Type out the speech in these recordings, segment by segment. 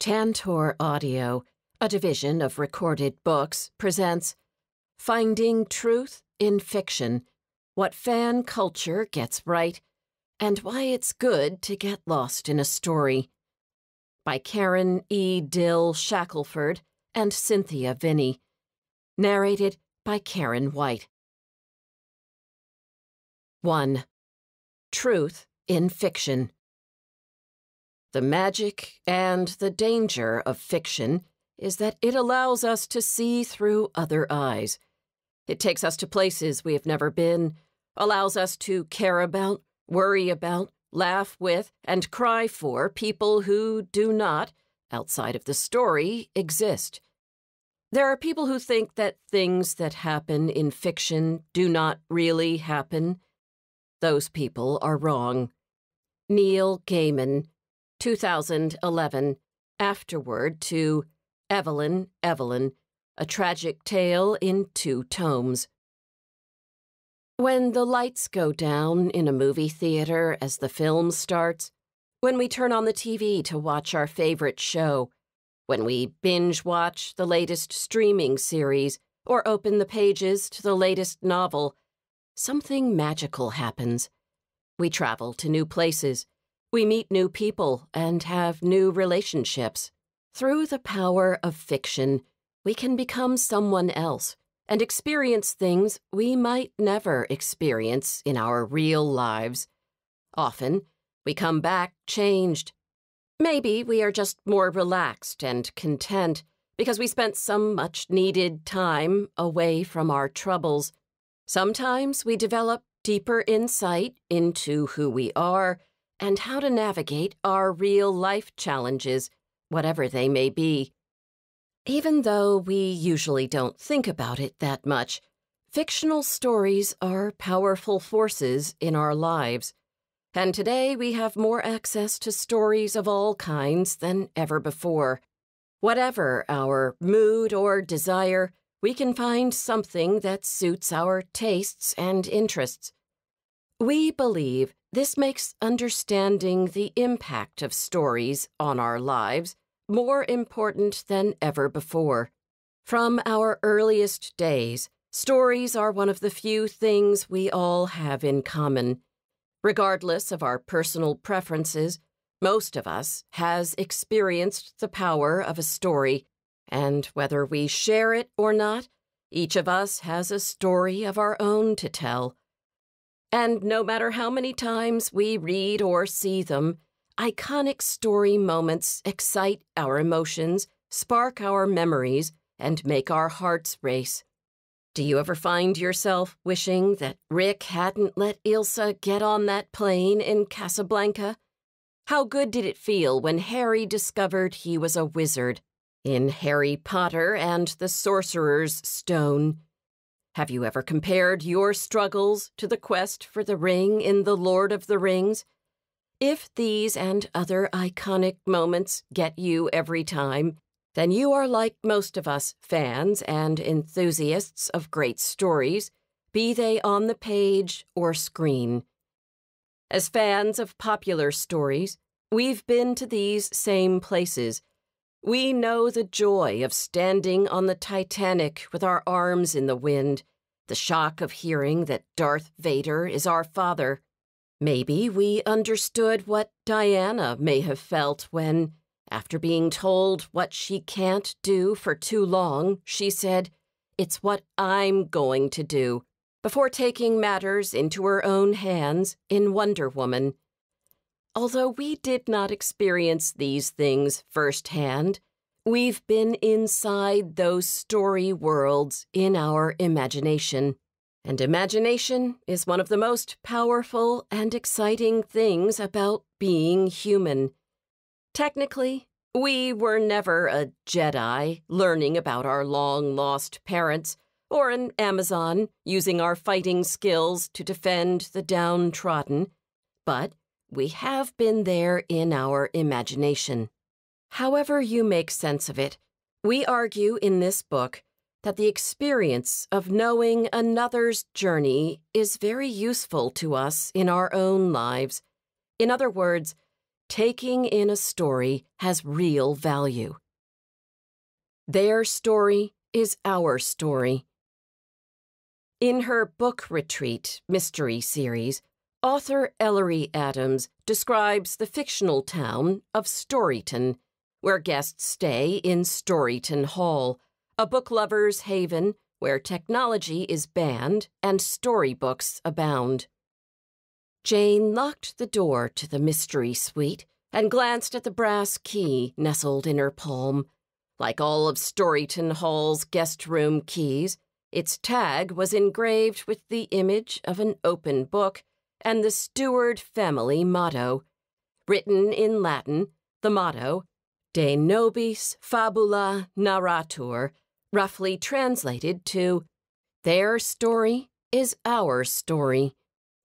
Tantor Audio, a division of Recorded Books, presents Finding Truth in Fiction, What Fan Culture Gets Right, and Why It's Good to Get Lost in a Story, by Karen E. Dill-Shackleford and Cynthia Vinney. Narrated by Karen White. 1. Truth in Fiction. The magic and the danger of fiction is that it allows us to see through other eyes. It takes us to places we have never been, allows us to care about, worry about, laugh with, and cry for people who do not, outside of the story, exist. There are people who think that things that happen in fiction do not really happen. Those people are wrong. Neil Gaiman, 2011, Afterword to Evelyn, A Tragic Tale in 2 tomes. When the lights go down in a movie theater as the film starts, when we turn on the TV to watch our favorite show, when we binge-watch the latest streaming series or open the pages to the latest novel, something magical happens. We travel to new places. We meet new people and have new relationships. Through the power of fiction, we can become someone else and experience things we might never experience in our real lives. Often, we come back changed. Maybe we are just more relaxed and content because we spent some much-needed time away from our troubles. Sometimes we develop deeper insight into who we are and how to navigate our real-life challenges, whatever they may be. Even though we usually don't think about it that much, fictional stories are powerful forces in our lives. And today we have more access to stories of all kinds than ever before. Whatever our mood or desire, we can find something that suits our tastes and interests. We believe this makes understanding the impact of stories on our lives more important than ever before. From our earliest days, stories are one of the few things we all have in common. Regardless of our personal preferences, most of us has experienced the power of a story, and whether we share it or not, each of us has a story of our own to tell. And no matter how many times we read or see them, iconic story moments excite our emotions, spark our memories, and make our hearts race. Do you ever find yourself wishing that Rick hadn't let Ilsa get on that plane in Casablanca? How good did it feel when Harry discovered he was a wizard in Harry Potter and the Sorcerer's Stone? Have you ever compared your struggles to the quest for the ring in The Lord of the Rings? If these and other iconic moments get you every time, then you are like most of us fans and enthusiasts of great stories, be they on the page or screen. As fans of popular stories, we've been to these same places. We know the joy of standing on the Titanic with our arms in the wind, the shock of hearing that Darth Vader is our father. Maybe we understood what Diana may have felt when, after being told what she can't do for too long, she said, "It's what I'm going to do," before taking matters into her own hands in Wonder Woman. Although we did not experience these things firsthand, we've been inside those story worlds in our imagination. And imagination is one of the most powerful and exciting things about being human. Technically, we were never a Jedi learning about our long-lost parents, or an Amazon using our fighting skills to defend the downtrodden, but we have been there in our imagination. However you make sense of it, we argue in this book that the experience of knowing another's journey is very useful to us in our own lives. In other words, taking in a story has real value. Their story is our story. In her book retreat mystery series, author Ellery Adams describes the fictional town of Storyton, where guests stay in Storyton Hall, a book lover's haven where technology is banned and storybooks abound. Jane locked the door to the mystery suite and glanced at the brass key nestled in her palm. Like all of Storyton Hall's guest room keys, its tag was engraved with the image of an open book and the Stewart family motto. Written in Latin, the motto, De nobis fabula narratur, roughly translated to, Their story is our story.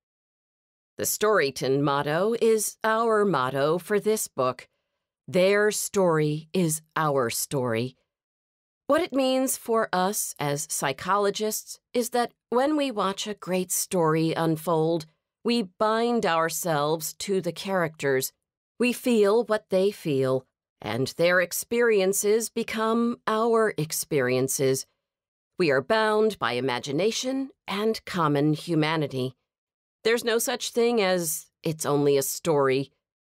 The Storyton motto is our motto for this book. Their story is our story. What it means for us as psychologists is that when we watch a great story unfold, we bind ourselves to the characters. We feel what they feel, and their experiences become our experiences. We are bound by imagination and common humanity. There's no such thing as, it's only a story.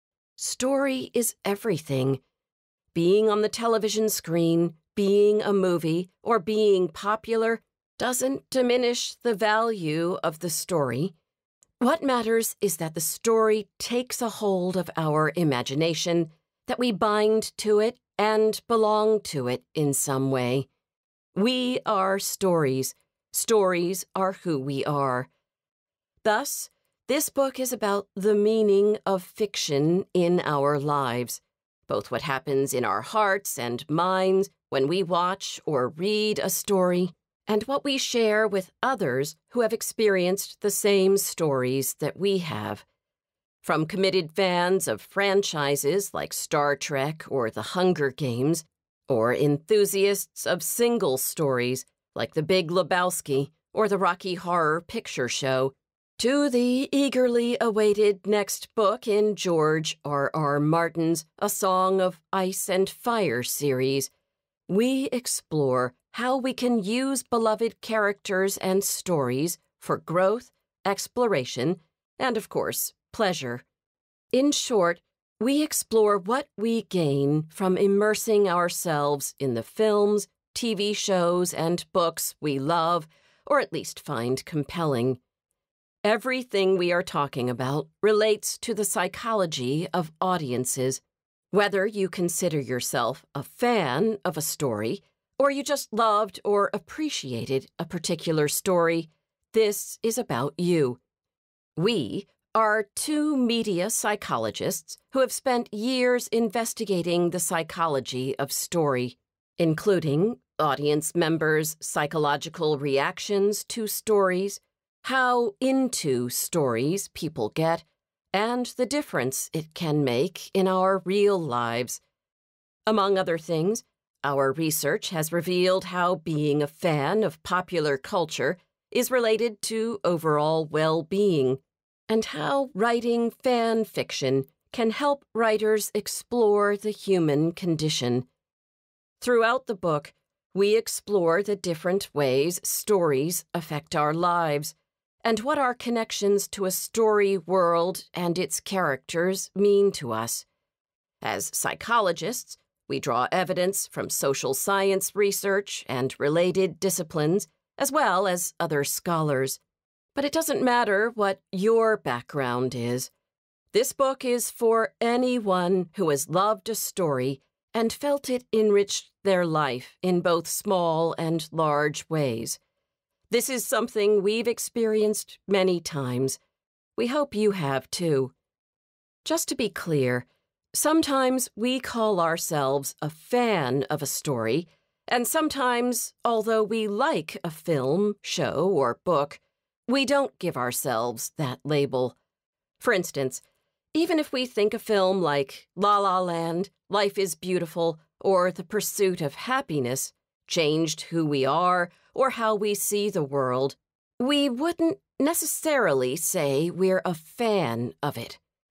Story is everything. Being on the television screen, being a movie, or being popular doesn't diminish the value of the story. What matters is that the story takes a hold of our imagination, that we bind to it and belong to it in some way. We are stories. Stories are who we are. Thus, this book is about the meaning of fiction in our lives, both what happens in our hearts and minds when we watch or read a story, and what we share with others who have experienced the same stories that we have. From committed fans of franchises like Star Trek or The Hunger Games, or enthusiasts of single stories like The Big Lebowski or the Rocky Horror Picture Show, to the eagerly awaited next book in George R.R. Martin's A Song of Ice and Fire series, we explore how we can use beloved characters and stories for growth, exploration, and, of course, pleasure. In short, we explore what we gain from immersing ourselves in the films, TV shows, and books we love, or at least find compelling. Everything we are talking about relates to the psychology of audiences. Whether you consider yourself a fan of a story, or you just loved or appreciated a particular story, this is about you. We are two media psychologists who have spent years investigating the psychology of story, including audience members' psychological reactions to stories, how into stories people get, and the difference it can make in our real lives. Among other things, our research has revealed how being a fan of popular culture is related to overall well-being, and how writing fan fiction can help writers explore the human condition. Throughout the book, we explore the different ways stories affect our lives, and what our connections to a story world and its characters mean to us. As psychologists, we draw evidence from social science research and related disciplines, as well as other scholars. But it doesn't matter what your background is. This book is for anyone who has loved a story and felt it enriched their life in both small and large ways. This is something we've experienced many times. We hope you have too. Just to be clear, sometimes we call ourselves a fan of a story, and sometimes, although we like a film, show, or book, we don't give ourselves that label. For instance, even if we think a film like La La Land, Life is Beautiful, or The Pursuit of Happiness changed who we are or how we see the world, we wouldn't necessarily say we're a fan of it.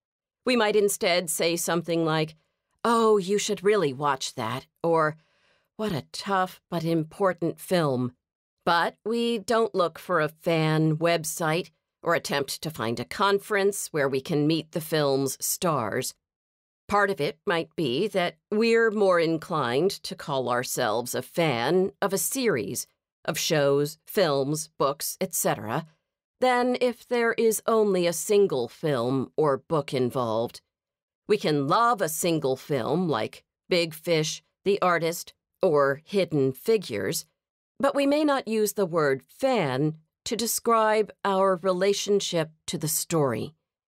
We might instead say something like, "Oh, you should really watch that," or "What a tough but important film." But we don't look for a fan website or attempt to find a conference where we can meet the film's stars. Part of it might be that we're more inclined to call ourselves a fan of a series of shows, films, books, etc., than if there is only a single film or book involved. We can love a single film like Big Fish, The Artist, or Hidden Figures, but we may not use the word fan to describe our relationship to the story.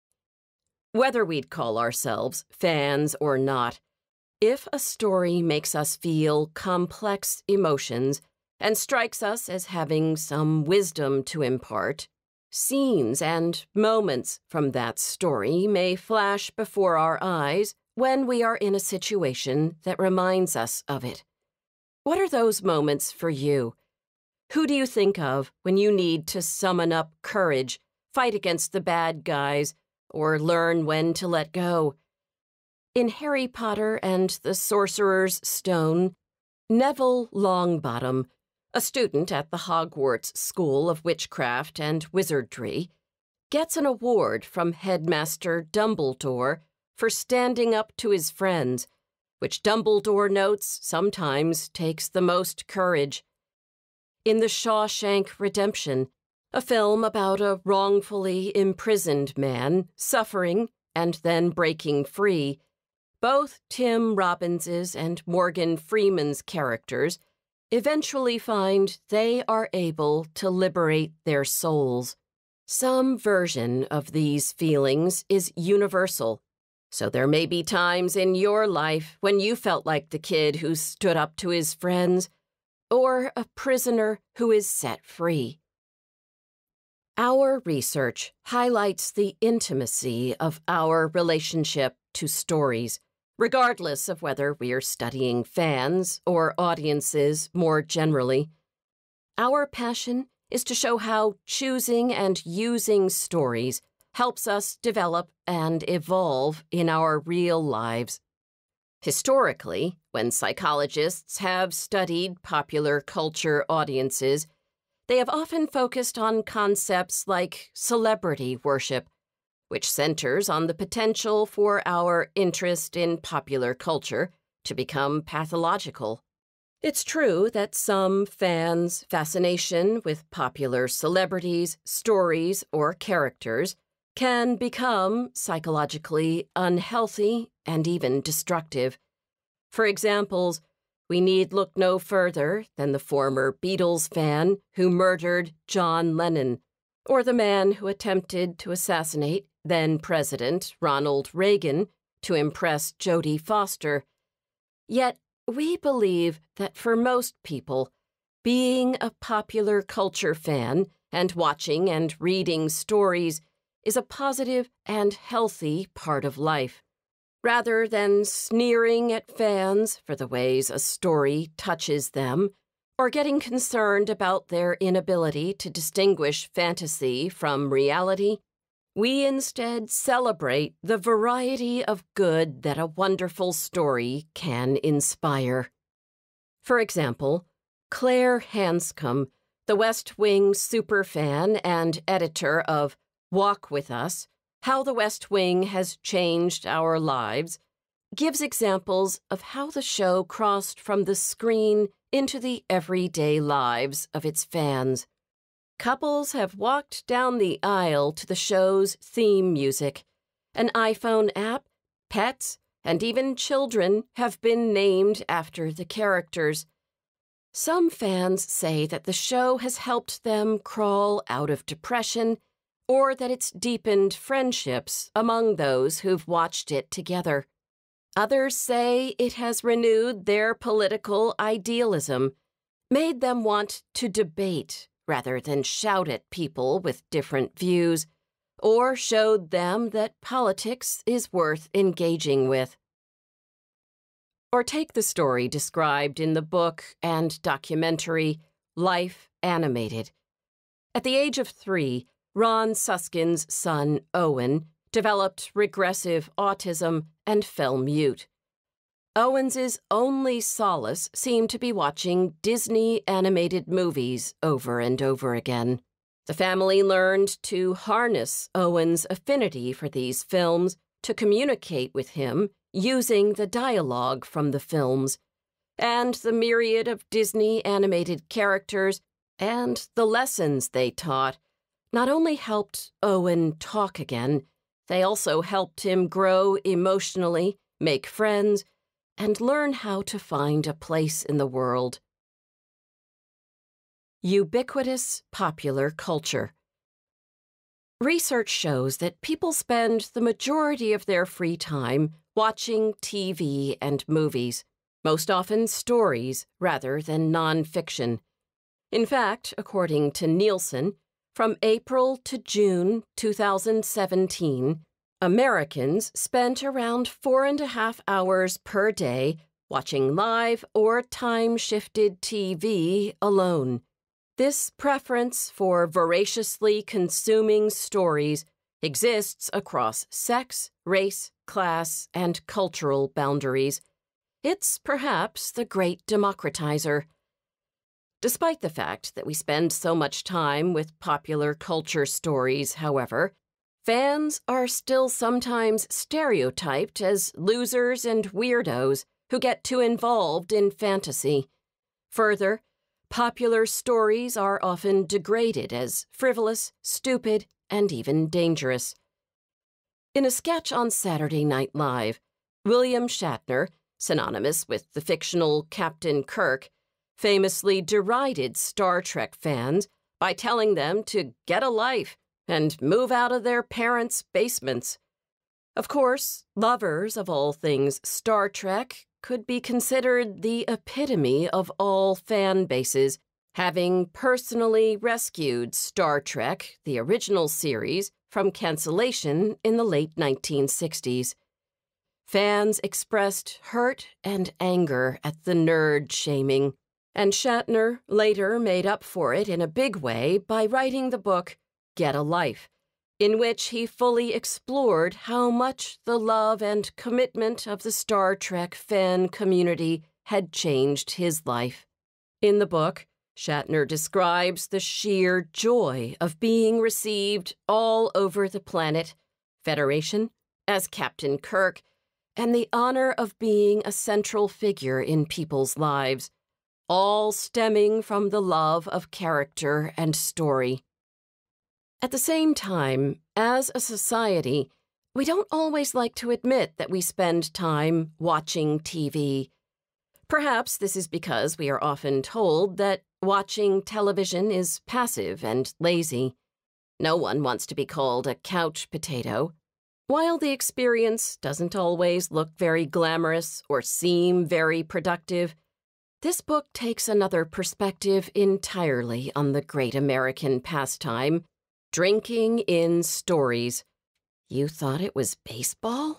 Whether we'd call ourselves fans or not, if a story makes us feel complex emotions and strikes us as having some wisdom to impart, scenes and moments from that story may flash before our eyes when we are in a situation that reminds us of it. What are those moments for you? Who do you think of when you need to summon up courage, fight against the bad guys, or learn when to let go? In Harry Potter and the Sorcerer's Stone, Neville Longbottom, a student at the Hogwarts School of Witchcraft and Wizardry, gets an award from Headmaster Dumbledore for standing up to his friends, which Dumbledore notes sometimes takes the most courage. In The Shawshank Redemption, a film about a wrongfully imprisoned man suffering and then breaking free, both Tim Robbins's and Morgan Freeman's characters eventually find they are able to liberate their souls. Some version of these feelings is universal, so there may be times in your life when you felt like the kid who stood up to his friends, or a prisoner who is set free. Our research highlights the intimacy of our relationship to stories, regardless of whether we're studying fans or audiences more generally. Our passion is to show how choosing and using stories helps us develop and evolve in our real lives. Historically, when psychologists have studied popular culture audiences, they have often focused on concepts like celebrity worship, which centers on the potential for our interest in popular culture to become pathological. It's true that some fans' fascination with popular celebrities, stories, or characters can become psychologically unhealthy and even destructive. For examples, we need look no further than the former Beatles fan who murdered John Lennon, or the man who attempted to assassinate then-President Ronald Reagan to impress Jodie Foster. Yet, we believe that for most people, being a popular culture fan and watching and reading stories is a positive and healthy part of life. Rather than sneering at fans for the ways a story touches them, or getting concerned about their inability to distinguish fantasy from reality, we instead celebrate the variety of good that a wonderful story can inspire. For example, Claire Hanscom, the West Wing superfan and editor of Walk With Us, How the West Wing Has Changed Our Lives, gives examples of how the show crossed from the screen into the everyday lives of its fans. Couples have walked down the aisle to the show's theme music. An iPhone app, pets, and even children have been named after the characters. Some fans say that the show has helped them crawl out of depression, or that it's deepened friendships among those who've watched it together. Others say it has renewed their political idealism, made them want to debate rather than shout at people with different views, or showed them that politics is worth engaging with. Or take the story described in the book and documentary Life Animated. At the age of 3, Ron Suskind's son, Owen, developed regressive autism, and fell mute. Owens's only solace seemed to be watching Disney animated movies over and over again. The family learned to harness Owen's affinity for these films to communicate with him using the dialogue from the films, and the myriad of Disney animated characters and the lessons they taught not only helped Owen talk again, they also helped him grow emotionally, make friends, and learn how to find a place in the world. Ubiquitous popular culture. Research shows that people spend the majority of their free time watching TV and movies, most often stories rather than nonfiction. In fact, according to Nielsen, from April to June 2017, Americans spent around 4.5 hours per day watching live or time-shifted TV alone. This preference for voraciously consuming stories exists across sex, race, class, and cultural boundaries. It's perhaps the great democratizer. Despite the fact that we spend so much time with popular culture stories, however, fans are still sometimes stereotyped as losers and weirdos who get too involved in fantasy. Further, popular stories are often degraded as frivolous, stupid, and even dangerous. In a sketch on Saturday Night Live, William Shatner, synonymous with the fictional Captain Kirk, famously derided Star Trek fans by telling them to get a life and move out of their parents' basements. Of course, lovers of all things Star Trek could be considered the epitome of all fan bases, having personally rescued Star Trek, the original series, from cancellation in the late 1960s. Fans expressed hurt and anger at the nerd shaming, and Shatner later made up for it in a big way by writing the book Get a Life, in which he fully explored how much the love and commitment of the Star Trek fan community had changed his life. In the book, Shatner describes the sheer joy of being received all over the planet, Federation, as Captain Kirk, and the honor of being a central figure in people's lives, all stemming from the love of character and story. At the same time, as a society, we don't always like to admit that we spend time watching TV. Perhaps this is because we are often told that watching television is passive and lazy. No one wants to be called a couch potato. While the experience doesn't always look very glamorous or seem very productive, this book takes another perspective entirely on the great American pastime, drinking in stories. You thought it was baseball?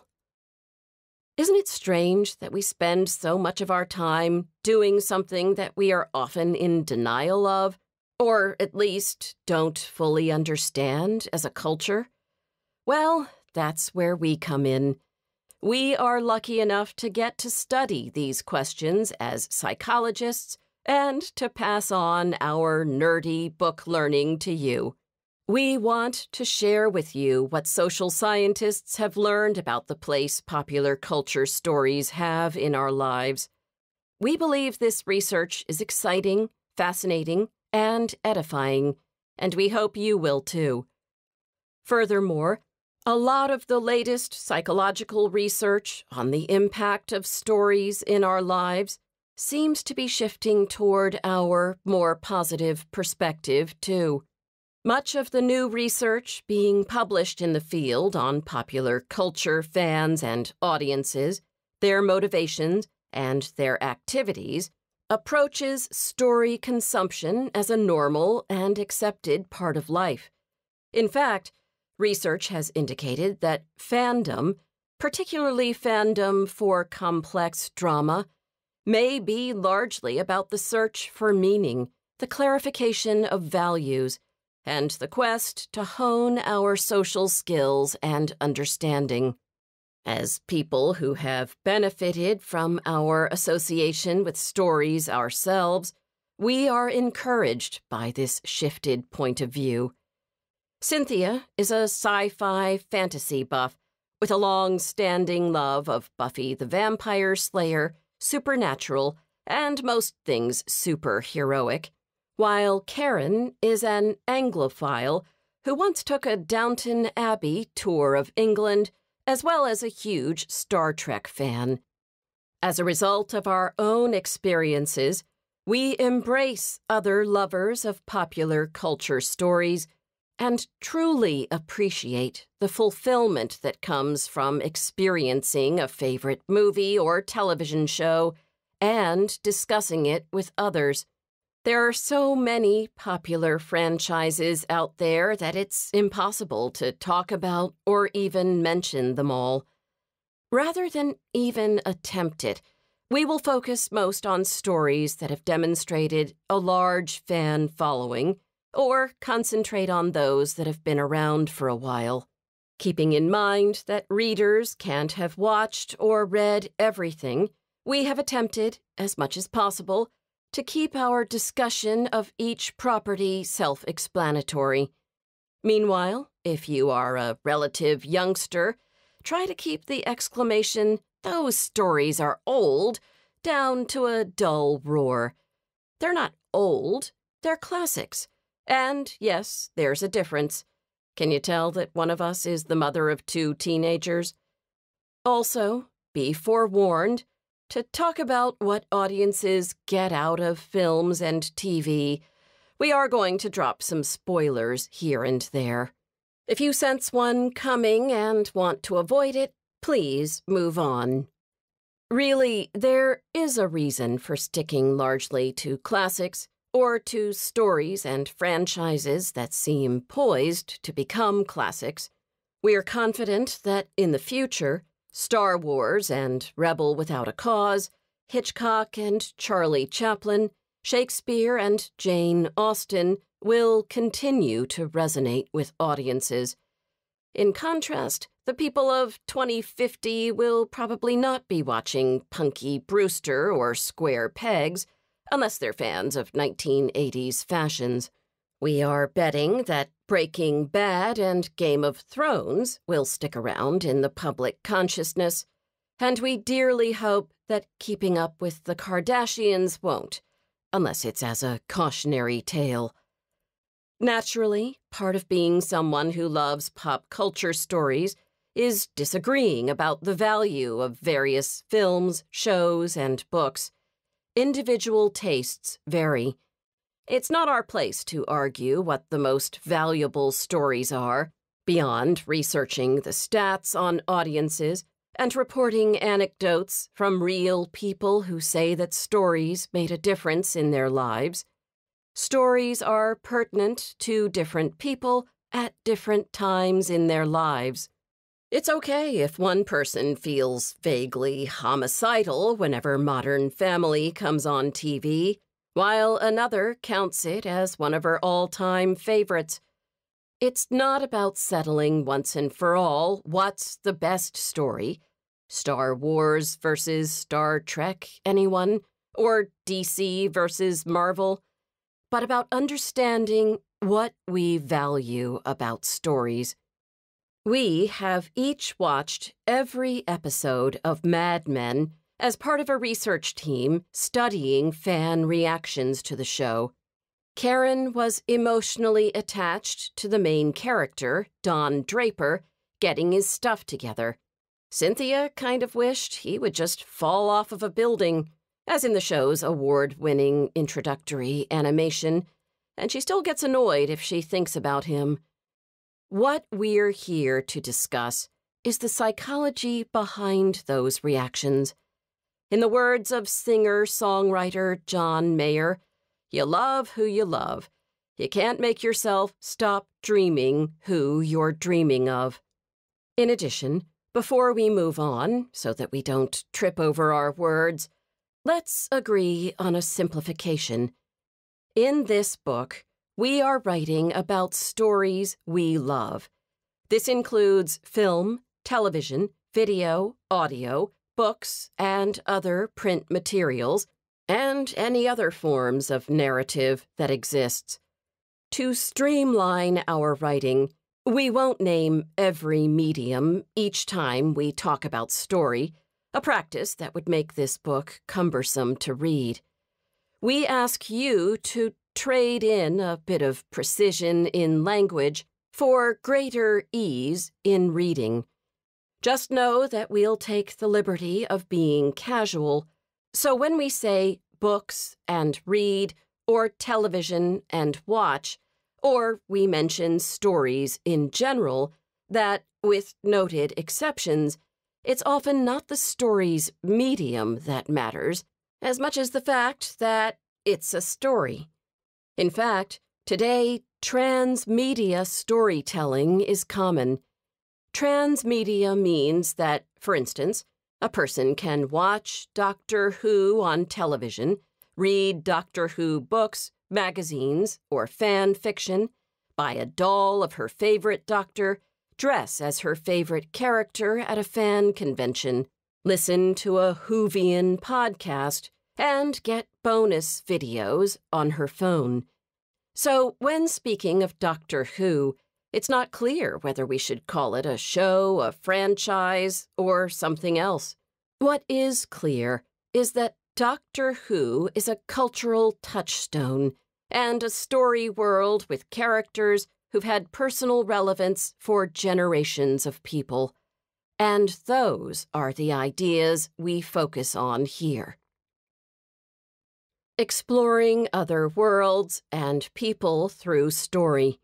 Isn't it strange that we spend so much of our time doing something that we are often in denial of, or at least don't fully understand as a culture? Well, that's where we come in. We are lucky enough to get to study these questions as psychologists and to pass on our nerdy book learning to you. We want to share with you what social scientists have learned about the place popular culture stories have in our lives. We believe this research is exciting, fascinating, and edifying, and we hope you will too. Furthermore, a lot of the latest psychological research on the impact of stories in our lives seems to be shifting toward our more positive perspective too. Much of the new research being published in the field on popular culture fans and audiences, their motivations, and their activities approaches story consumption as a normal and accepted part of life. In fact, research has indicated that fandom, particularly fandom for complex drama, may be largely about the search for meaning, the clarification of values, and the quest to hone our social skills and understanding. As people who have benefited from our association with stories ourselves, we are encouraged by this shifted point of view. Cynthia is a sci-fi fantasy buff with a long-standing love of Buffy the Vampire Slayer, supernatural, and most things superheroic, while Karen is an Anglophile who once took a Downton Abbey tour of England, as well as a huge Star Trek fan. As a result of our own experiences, we embrace other lovers of popular culture stories and truly appreciate the fulfillment that comes from experiencing a favorite movie or television show and discussing it with others. There are so many popular franchises out there that it's impossible to talk about or even mention them all. Rather than even attempt it, we will focus most on stories that have demonstrated a large fan following, or concentrate on those that have been around for a while, keeping in mind that readers can't have watched or read everything. We have attempted, as much as possible, to keep our discussion of each property self-explanatory. Meanwhile, if you are a relative youngster, try to keep the exclamation, "Those stories are old," down to a dull roar. They're not old, they're classics. And yes, there's a difference. Can you tell that one of us is the mother of 2 teenagers? Also, be forewarned, to talk about what audiences get out of films and TV, we are going to drop some spoilers here and there. If you sense one coming and want to avoid it, please move on. Really, there is a reason for sticking largely to classics or to stories and franchises that seem poised to become classics. We are confident that in the future, Star Wars and Rebel Without a Cause, Hitchcock and Charlie Chaplin, Shakespeare and Jane Austen will continue to resonate with audiences. In contrast, the people of 2050 will probably not be watching Punky Brewster or Square Pegs, unless they're fans of 1980s fashions. We are betting that Breaking Bad and Game of Thrones will stick around in the public consciousness, and we dearly hope that Keeping Up with the Kardashians won't, unless it's as a cautionary tale. Naturally, part of being someone who loves pop culture stories is disagreeing about the value of various films, shows, and books. Individual tastes vary. It's not our place to argue what the most valuable stories are, beyond researching the stats on audiences and reporting anecdotes from real people who say that stories made a difference in their lives. Stories are pertinent to different people at different times in their lives. It's okay if one person feels vaguely homicidal whenever Modern Family comes on TV, while another counts it as one of her all-time favorites. It's not about settling once and for all what's the best story. Star Wars versus Star Trek, anyone? Or DC versus Marvel? But about understanding what we value about stories. We have each watched every episode of Mad Men as part of a research team studying fan reactions to the show. Karen was emotionally attached to the main character, Don Draper, getting his stuff together. Cynthia kind of wished he would just fall off of a building, as in the show's award-winning introductory animation, and she still gets annoyed if she thinks about him. What we're here to discuss is the psychology behind those reactions. In the words of singer-songwriter John Mayer, you love who you love. You can't make yourself stop dreaming who you're dreaming of. In addition, before we move on, so that we don't trip over our words, let's agree on a simplification. In this book, we are writing about stories we love. This includes film, television, video, audio, books, and other print materials, and any other forms of narrative that exists. To streamline our writing, we won't name every medium each time we talk about story, a practice that would make this book cumbersome to read. We ask you to trade in a bit of precision in language for greater ease in reading. Just know that we'll take the liberty of being casual, so when we say books and read, or television and watch, or we mention stories in general, that, with noted exceptions, it's often not the story's medium that matters, as much as the fact that it's a story. In fact, today, transmedia storytelling is common. Transmedia means that, for instance, a person can watch Doctor Who on television, read Doctor Who books, magazines, or fan fiction, buy a doll of her favorite doctor, dress as her favorite character at a fan convention, listen to a Whovian podcast, and get bonus videos on her phone. So when speaking of Doctor Who, it's not clear whether we should call it a show, a franchise, or something else. What is clear is that Doctor Who is a cultural touchstone and a story world with characters who've had personal relevance for generations of people. And those are the ideas we focus on here. Exploring other worlds and people through story.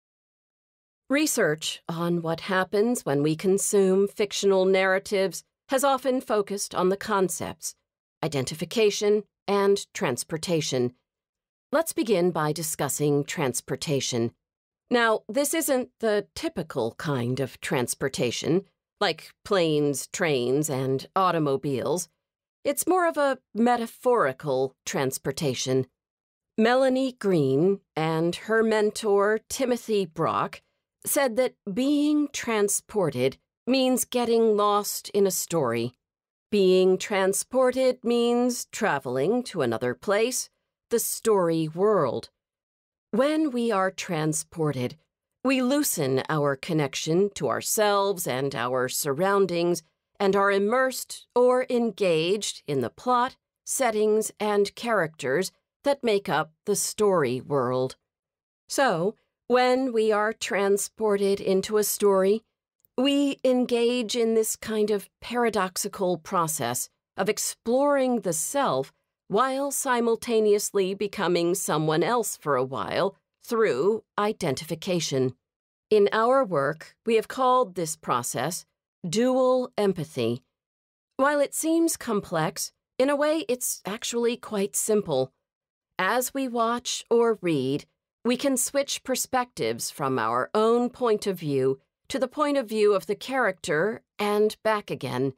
Research on what happens when we consume fictional narratives has often focused on the concepts, identification, and transportation. Let's begin by discussing transportation. Now, this isn't the typical kind of transportation, like planes, trains, and automobiles. It's more of a metaphorical transportation. Melanie Green and her mentor, Timothy Brock, said that being transported means getting lost in a story. Being transported means traveling to another place, the story world. When we are transported, we loosen our connection to ourselves and our surroundings and are immersed or engaged in the plot, settings, and characters that make up the story world. So, when we are transported into a story, we engage in this kind of paradoxical process of exploring the self while simultaneously becoming someone else for a while through identification. In our work, we have called this process dual empathy. While it seems complex, in a way it's actually quite simple. As we watch or read, we can switch perspectives from our own point of view to the point of view of the character and back again.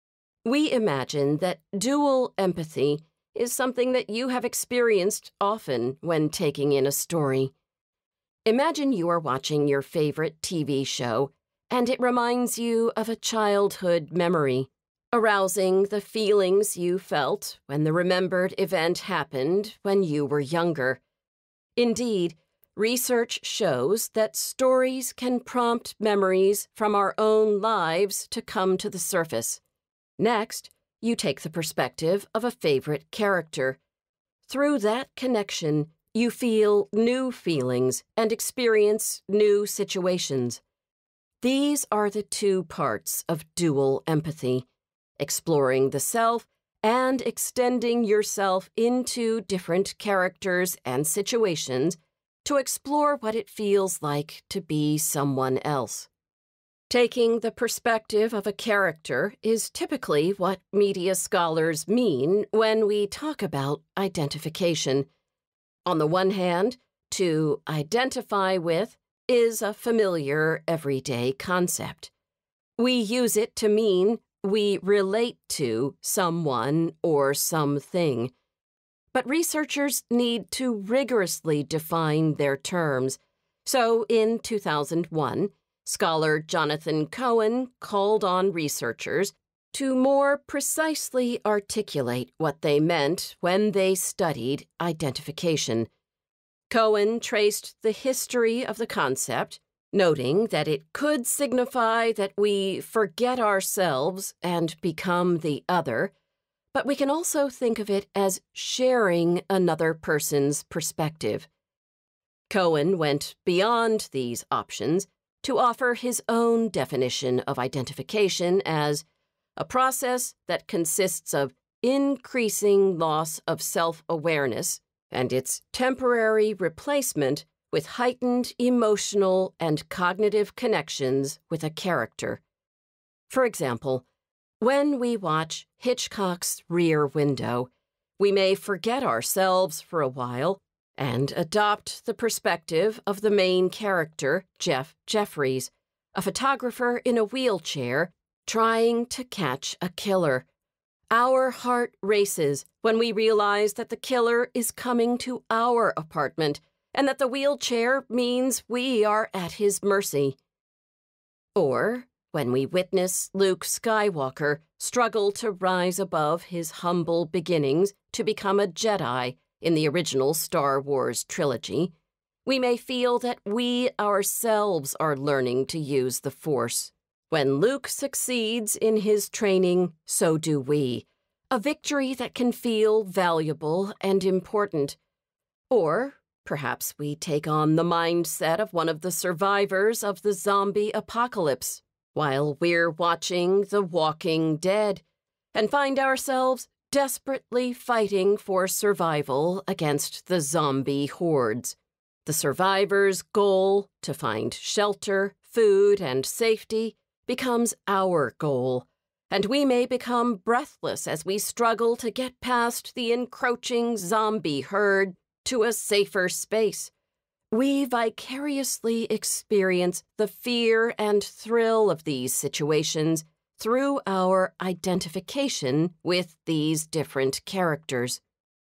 We imagine that dual empathy is something that you have experienced often when taking in a story. Imagine you are watching your favorite TV show, and it reminds you of a childhood memory, arousing the feelings you felt when the remembered event happened when you were younger. Indeed, research shows that stories can prompt memories from our own lives to come to the surface. Next, you take the perspective of a favorite character. Through that connection, you feel new feelings and experience new situations. These are the two parts of dual empathy, exploring the self and extending yourself into different characters and situations to explore what it feels like to be someone else. Taking the perspective of a character is typically what media scholars mean when we talk about identification. On the one hand, to identify with is a familiar, everyday concept. We use it to mean we relate to someone or something. But researchers need to rigorously define their terms. So in 2001, scholar Jonathan Cohen called on researchers to more precisely articulate what they meant when they studied identification. Cohen traced the history of the concept, noting that it could signify that we forget ourselves and become the other, but we can also think of it as sharing another person's perspective. Cohen went beyond these options to offer his own definition of identification as a process that consists of increasing loss of self-awareness and its temporary replacement with heightened emotional and cognitive connections with a character. For example, when we watch Hitchcock's Rear Window, we may forget ourselves for a while and adopt the perspective of the main character, Jeff Jeffries, a photographer in a wheelchair trying to catch a killer. Our heart races when we realize that the killer is coming to our apartment and that the wheelchair means we are at his mercy. Or when we witness Luke Skywalker struggle to rise above his humble beginnings to become a Jedi in the original Star Wars trilogy, we may feel that we ourselves are learning to use the Force. When Luke succeeds in his training, so do we, a victory that can feel valuable and important. Or perhaps we take on the mindset of one of the survivors of the zombie apocalypse while we're watching The Walking Dead and find ourselves desperately fighting for survival against the zombie hordes. The survivor's goal to find shelter, food, and safety becomes our goal, and we may become breathless as we struggle to get past the encroaching zombie herd to a safer space. We vicariously experience the fear and thrill of these situations through our identification with these different characters.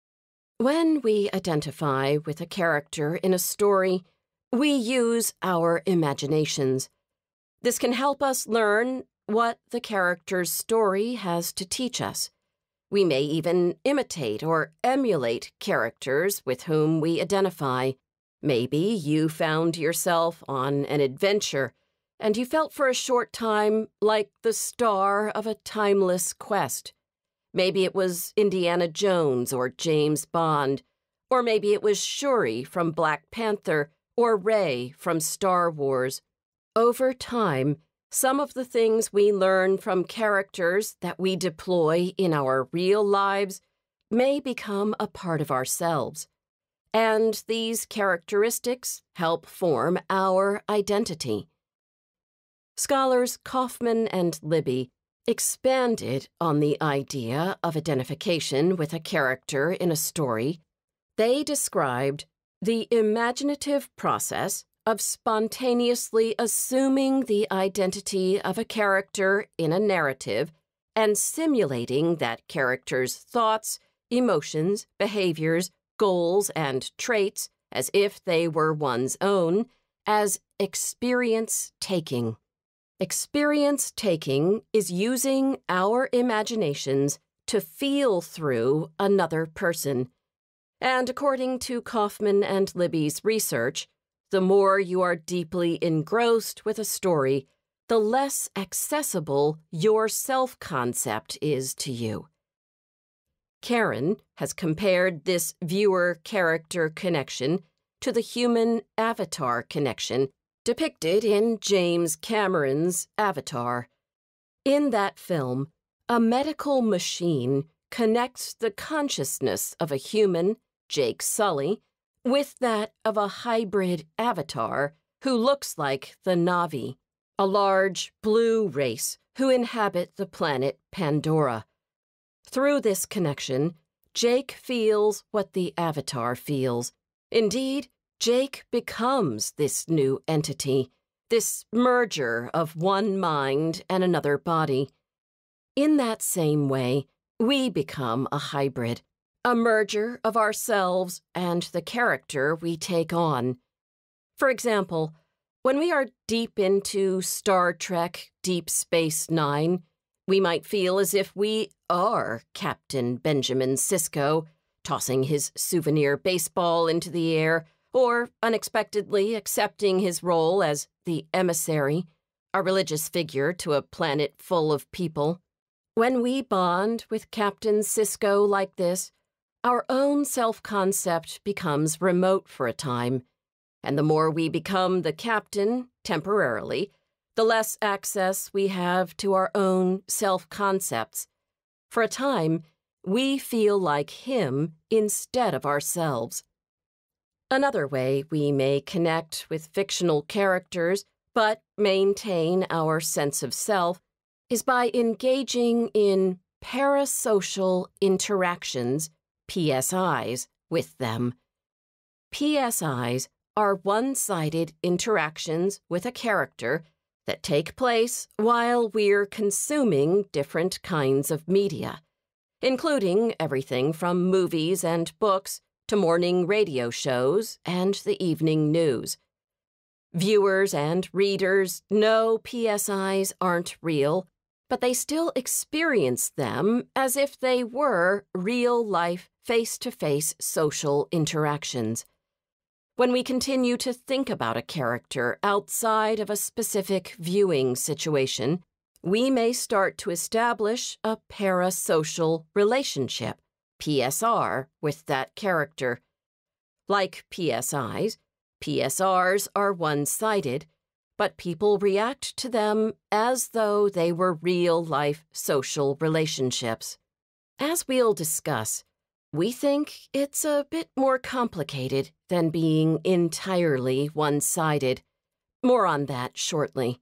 When we identify with a character in a story, we use our imaginations. This can help us learn what the character's story has to teach us. We may even imitate or emulate characters with whom we identify. Maybe you found yourself on an adventure, and you felt for a short time like the star of a timeless quest. Maybe it was Indiana Jones or James Bond, or maybe it was Shuri from Black Panther or Rey from Star Wars. Over time, some of the things we learn from characters that we deploy in our real lives may become a part of ourselves. And these characteristics help form our identity. Scholars Kaufman and Libby expanded on the idea of identification with a character in a story. They described the imaginative process of spontaneously assuming the identity of a character in a narrative and simulating that character's thoughts, emotions, behaviors, goals, and traits as if they were one's own as experience-taking. Experience-taking is using our imaginations to feel through another person. And according to Kaufman and Libby's research, the more you are deeply engrossed with a story, the less accessible your self-concept is to you. Karen has compared this viewer-character connection to the human avatar connection depicted in James Cameron's Avatar. In that film, a medical machine connects the consciousness of a human, Jake Sully, with that of a hybrid avatar who looks like the Na'vi, a large blue race who inhabit the planet Pandora. Through this connection, Jake feels what the avatar feels. Indeed, Jake becomes this new entity, this merger of one mind and another body. In that same way, we become a hybrid, a merger of ourselves and the character we take on. For example, when we are deep into Star Trek Deep Space Nine, we might feel as if we are Captain Benjamin Sisko, tossing his souvenir baseball into the air, or unexpectedly accepting his role as the emissary, a religious figure to a planet full of people. When we bond with Captain Sisko like this, our own self-concept becomes remote for a time, and the more we become the captain, temporarily, the less access we have to our own self-concepts. For a time, we feel like him instead of ourselves. Another way we may connect with fictional characters but maintain our sense of self is by engaging in parasocial interactions, PSIs, with them. PSIs are one-sided interactions with a character that take place while we're consuming different kinds of media, including everything from movies and books to morning radio shows and the evening news. Viewers and readers know PSIs aren't real, but they still experience them as if they were real-life, face-to-face social interactions. When we continue to think about a character outside of a specific viewing situation, we may start to establish a parasocial relationship, PSR, with that character. Like PSIs, PSRs are one-sided, but people react to them as though they were real-life social relationships. As we'll discuss, we think it's a bit more complicated than being entirely one-sided. More on that shortly.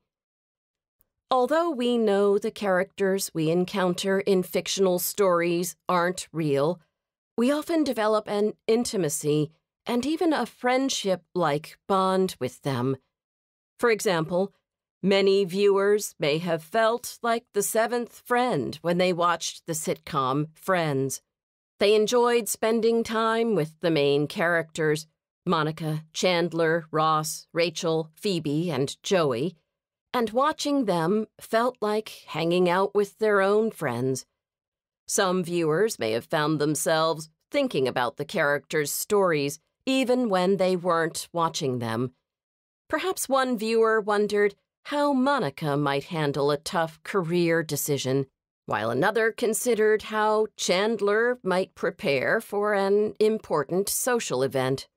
Although we know the characters we encounter in fictional stories aren't real, we often develop an intimacy and even a friendship-like bond with them. For example, many viewers may have felt like the seventh friend when they watched the sitcom Friends. They enjoyed spending time with the main characters, Monica, Chandler, Ross, Rachel, Phoebe, and Joey, and watching them felt like hanging out with their own friends. Some viewers may have found themselves thinking about the characters' stories even when they weren't watching them. Perhaps one viewer wondered how Monica might handle a tough career decision, while another considered how Chandler might prepare for an important social event.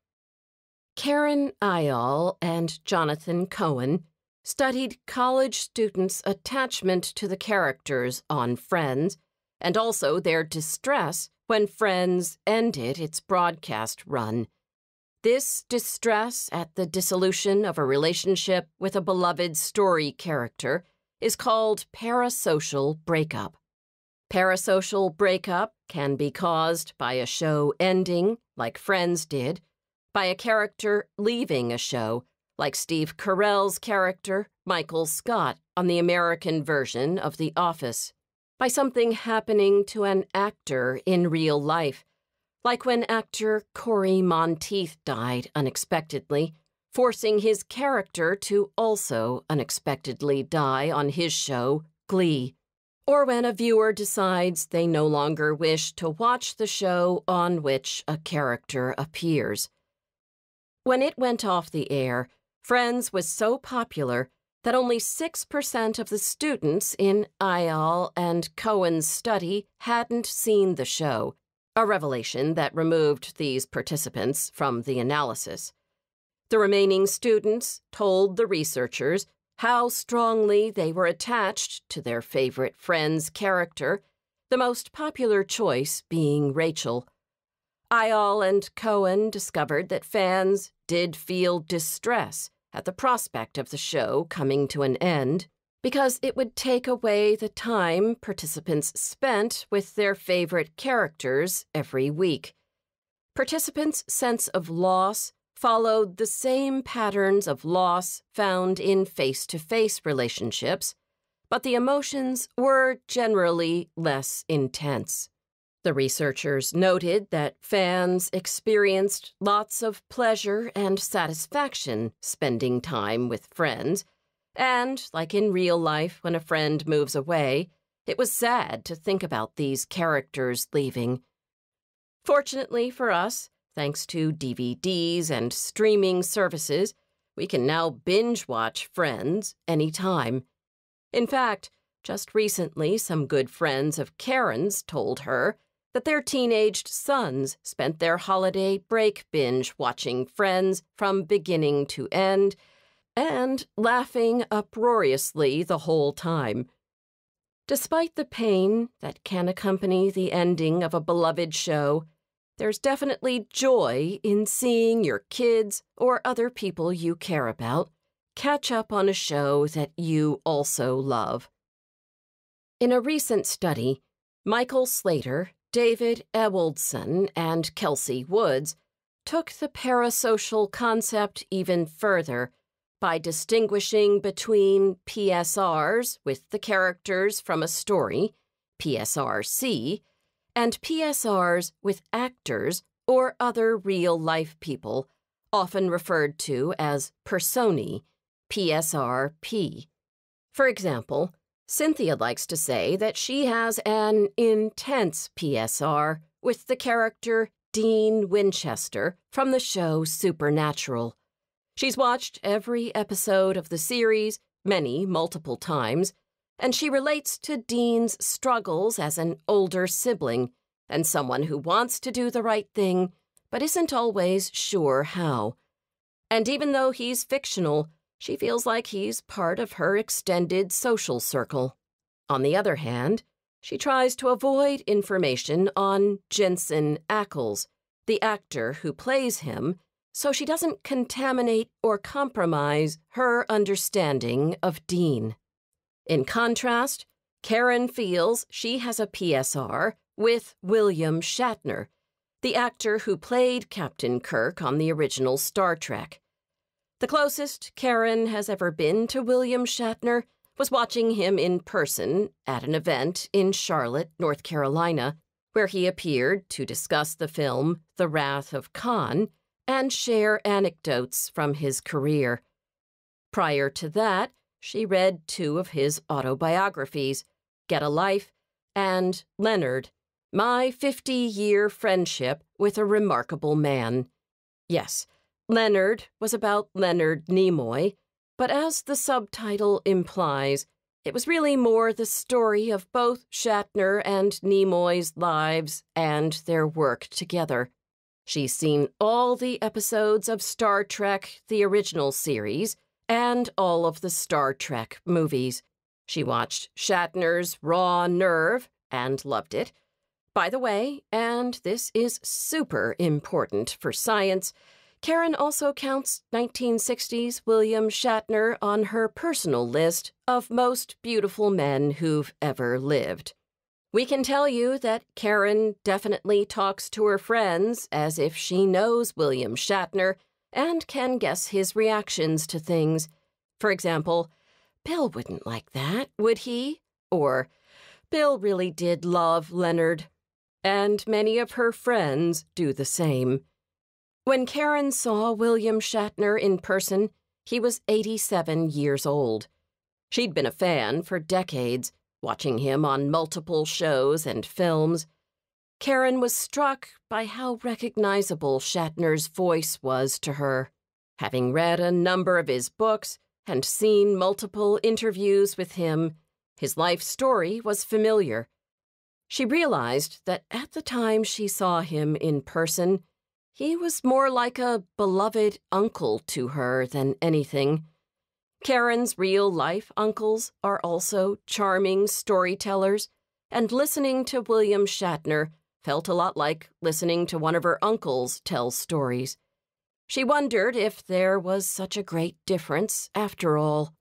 Karen Ayal and Jonathan Cohen studied college students' attachment to the characters on Friends, and also their distress when Friends ended its broadcast run. This distress at the dissolution of a relationship with a beloved story character is called parasocial breakup. Parasocial breakup can be caused by a show ending, like Friends did, by a character leaving a show, like Steve Carell's character, Michael Scott, on the American version of The Office, by something happening to an actor in real life, like when actor Corey Monteith died unexpectedly, forcing his character to also unexpectedly die on his show, Glee, or when a viewer decides they no longer wish to watch the show on which a character appears. When it went off the air, Friends was so popular that only 6% of the students in Ayal and Cohen's study hadn't seen the show, a revelation that removed these participants from the analysis. The remaining students told the researchers how strongly they were attached to their favorite Friends character, the most popular choice being Rachel. Ayal and Cohen discovered that fans did feel distress at the prospect of the show coming to an end, because it would take away the time participants spent with their favorite characters every week. Participants' sense of loss followed the same patterns of loss found in face-to-face relationships, but the emotions were generally less intense. The researchers noted that fans experienced lots of pleasure and satisfaction spending time with friends, and, like in real life when a friend moves away, it was sad to think about these characters leaving. Fortunately for us, thanks to DVDs and streaming services, we can now binge-watch Friends anytime. In fact, just recently some good friends of Karen's told her that their teenaged sons spent their holiday break binge-watching Friends from beginning to end and laughing uproariously the whole time. Despite the pain that can accompany the ending of a beloved show, there's definitely joy in seeing your kids or other people you care about catch up on a show that you also love. In a recent study, Michael Slater, David Ewaldson, and Kelsey Woods took the parasocial concept even further by distinguishing between PSRs with the characters from a story, PSRC, and PSRs with actors or other real-life people, often referred to as personae, PSRP. For example, Cynthia likes to say that she has an intense PSR with the character Dean Winchester from the show Supernatural. She's watched every episode of the series, multiple times, and she relates to Dean's struggles as an older sibling and someone who wants to do the right thing but isn't always sure how. And even though he's fictional, she feels like he's part of her extended social circle. On the other hand, she tries to avoid information on Jensen Ackles, the actor who plays him, so she doesn't contaminate or compromise her understanding of Dean. In contrast, Karen feels she has a PSR with William Shatner, the actor who played Captain Kirk on the original Star Trek. The closest Karen has ever been to William Shatner was watching him in person at an event in Charlotte, North Carolina, where he appeared to discuss the film The Wrath of Khan and share anecdotes from his career. Prior to that, she read 2 of his autobiographies, Get a Life and Leonard, My 50-Year Friendship with a Remarkable Man. Yes, Leonard was about Leonard Nimoy, but as the subtitle implies, it was really more the story of both Shatner and Nimoy's lives and their work together. She's seen all the episodes of Star Trek, the original series, and all of the Star Trek movies. She watched Shatner's Raw Nerve and loved it. By the way, and this is super important for science, Karen also counts 1960s William Shatner on her personal list of most beautiful men who've ever lived. We can tell you that Karen definitely talks to her friends as if she knows William Shatner and can guess his reactions to things. For example, Bill wouldn't like that, would he? Or, Bill really did love Leonard. And many of her friends do the same. When Karen saw William Shatner in person, he was 87 years old. She'd been a fan for decades, watching him on multiple shows and films. Karen was struck by how recognizable Shatner's voice was to her. Having read a number of his books and seen multiple interviews with him, his life story was familiar. She realized that at the time she saw him in person, he was more like a beloved uncle to her than anything. Karen's real-life uncles are also charming storytellers, and listening to William Shatner felt a lot like listening to one of her uncles tell stories. She wondered if there was such a great difference after all.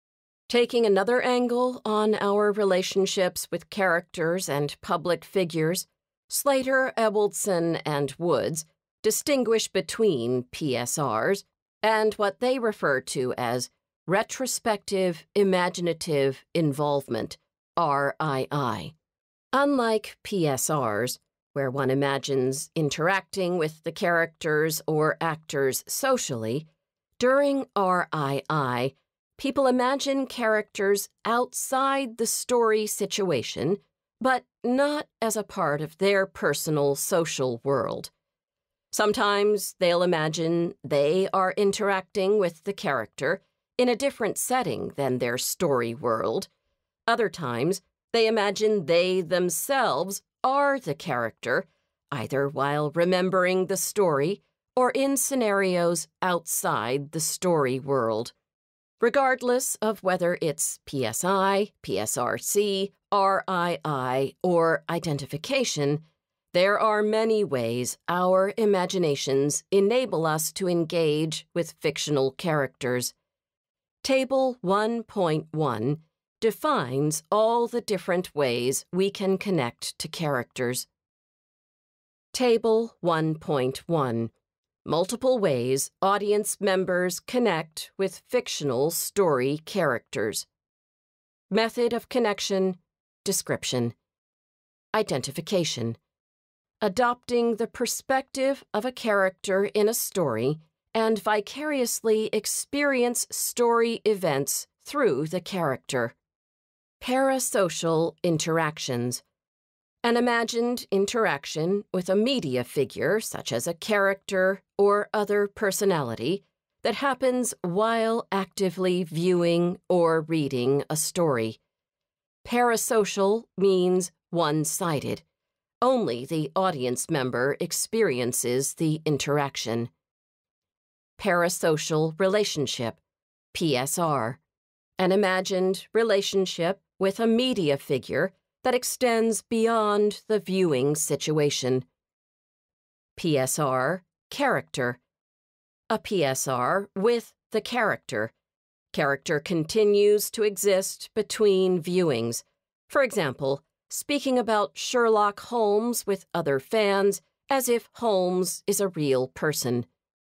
Taking another angle on our relationships with characters and public figures, Slater, Ewaldson, and Woods distinguish between PSRs and what they refer to as retrospective imaginative involvement, RII. Unlike PSRs, where one imagines interacting with the characters or actors socially, during RII, people imagine characters outside the story situation, but not as a part of their personal social world. Sometimes they'll imagine they are interacting with the character in a different setting than their story world. Other times, they imagine they themselves are the character, either while remembering the story or in scenarios outside the story world. Regardless of whether it's PSI, PSRC, RII, or identification, there are many ways our imaginations enable us to engage with fictional characters. Table 1.1 defines all the different ways we can connect to characters. Table 1.1 Multiple ways audience members connect with fictional story characters. Method of connection, description. Identification. Adopting the perspective of a character in a story and vicariously experience story events through the character. Parasocial interactions. An imagined interaction with a media figure, such as a character or other personality, that happens while actively viewing or reading a story. Parasocial means one-sided. Only the audience member experiences the interaction. Parasocial relationship, PSR. An imagined relationship with a media figure that extends beyond the viewing situation. PSR, character. A PSR with the character. Character continues to exist between viewings. For example, speaking about Sherlock Holmes with other fans as if Holmes is a real person.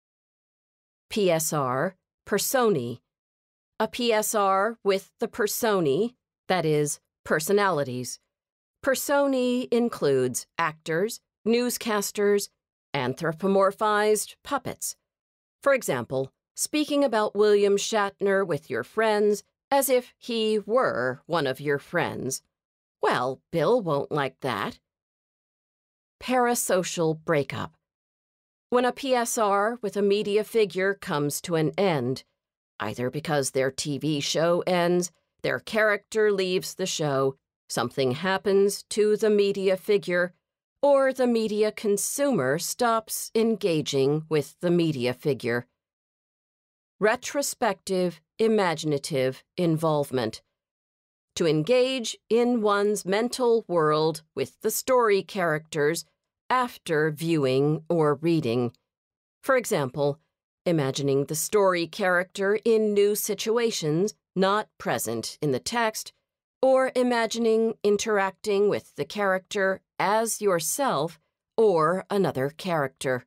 PSR, personae. A PSR with the personae, that is, personalities. Personae includes actors, newscasters, anthropomorphized puppets. For example, speaking about William Shatner with your friends as if he were one of your friends. Well, Bill won't like that. Parasocial breakup. When a PSR with a media figure comes to an end, either because their TV show ends, their character leaves the show, something happens to the media figure, or the media consumer stops engaging with the media figure. Retrospective, imaginative involvement. To engage in one's mental world with the story characters after viewing or reading. For example, imagining the story character in new situations not present in the text, or imagining interacting with the character as yourself or another character.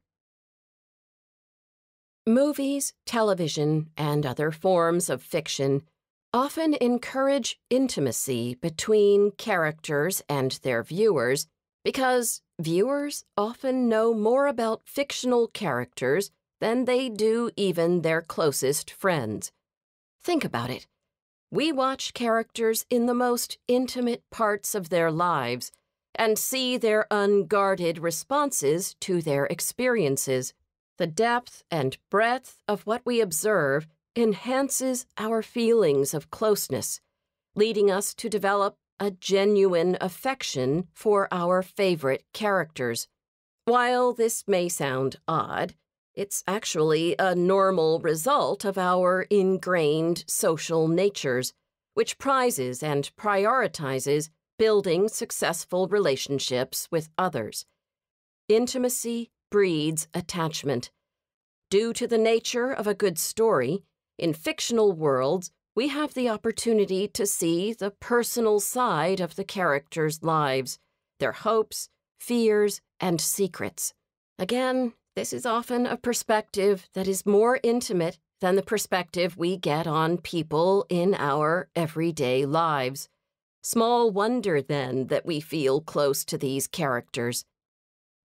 Movies, television, and other forms of fiction often encourage intimacy between characters and their viewers because viewers often know more about fictional characters than they do even their closest friends. Think about it. We watch characters in the most intimate parts of their lives and see their unguarded responses to their experiences. The depth and breadth of what we observe enhances our feelings of closeness, leading us to develop a genuine affection for our favorite characters. While this may sound odd, it's actually a normal result of our ingrained social natures, which prizes and prioritizes building successful relationships with others. Intimacy breeds attachment. Due to the nature of a good story, in fictional worlds, we have the opportunity to see the personal side of the characters' lives, their hopes, fears, and secrets. Again, this is often a perspective that is more intimate than the perspective we get on people in our everyday lives. Small wonder, then, that we feel close to these characters.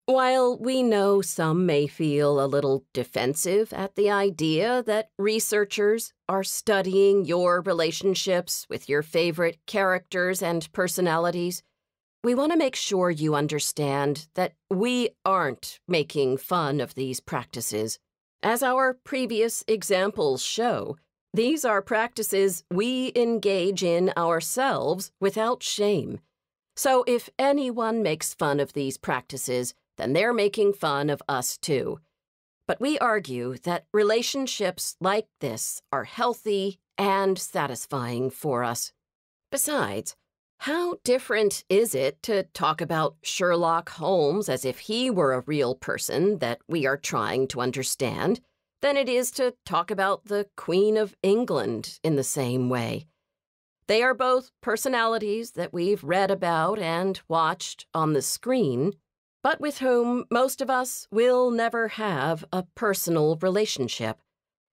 While we know some may feel a little defensive at the idea that researchers are studying your relationships with your favorite characters and personalities, we want to make sure you understand that we aren't making fun of these practices. As our previous examples show, these are practices we engage in ourselves without shame. So if anyone makes fun of these practices, then they're making fun of us too. But we argue that relationships like this are healthy and satisfying for us. Besides, how different is it to talk about Sherlock Holmes as if he were a real person that we are trying to understand than it is to talk about the Queen of England in the same way? They are both personalities that we've read about and watched on the screen, but with whom most of us will never have a personal relationship.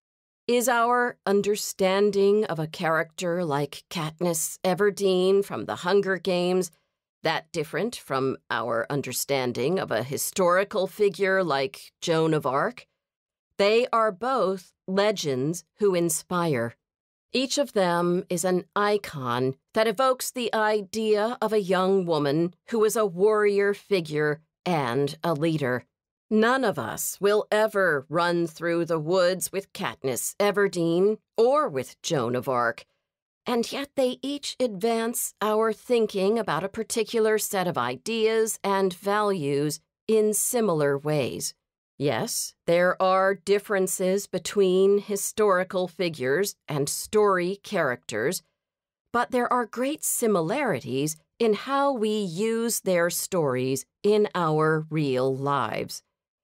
Is our understanding of a character like Katniss Everdeen from The Hunger Games that different from our understanding of a historical figure like Joan of Arc? They are both legends who inspire. Each of them is an icon that evokes the idea of a young woman who is a warrior figure and a leader. None of us will ever run through the woods with Katniss Everdeen or with Joan of Arc, and yet they each advance our thinking about a particular set of ideas and values in similar ways. Yes, there are differences between historical figures and story characters, but there are great similarities in how we use their stories in our real lives.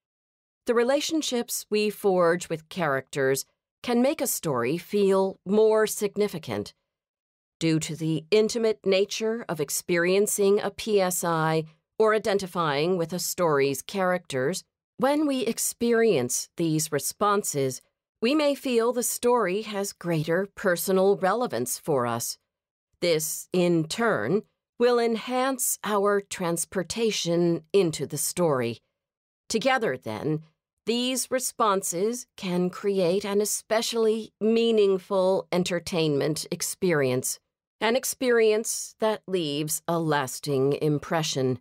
The relationships we forge with characters can make a story feel more significant. Due to the intimate nature of experiencing a PSI or identifying with a story's characters, when we experience these responses, we may feel the story has greater personal relevance for us. This, in turn, will enhance our transportation into the story. Together, then, these responses can create an especially meaningful entertainment experience, an experience that leaves a lasting impression.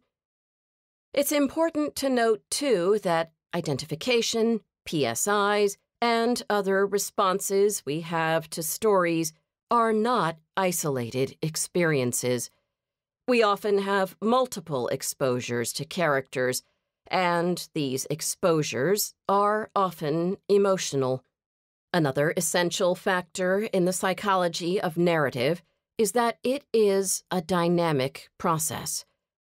It's important to note, too, that identification, PSIs, and other responses we have to stories are not isolated experiences. We often have multiple exposures to characters, and these exposures are often emotional. Another essential factor in the psychology of narrative is that it is a dynamic process.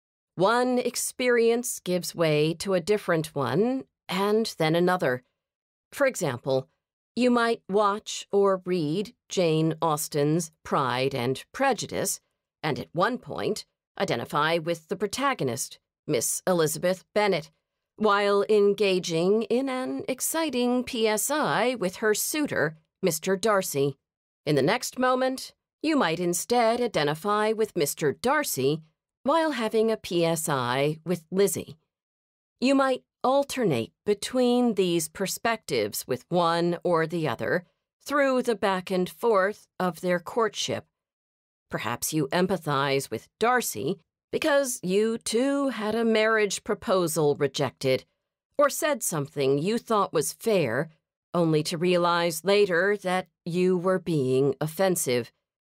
One experience gives way to a different one, and then another. For example, you might watch or read Jane Austen's Pride and Prejudice, and at one point identify with the protagonist, Miss Elizabeth Bennet, while engaging in an exciting PSI with her suitor, Mr. Darcy. In the next moment, you might instead identify with Mr. Darcy while having a PSI with Lizzie. You might alternate between these perspectives with one or the other through the back and forth of their courtship. Perhaps you empathize with Darcy because you too had a marriage proposal rejected, or said something you thought was fair, only to realize later that you were being offensive.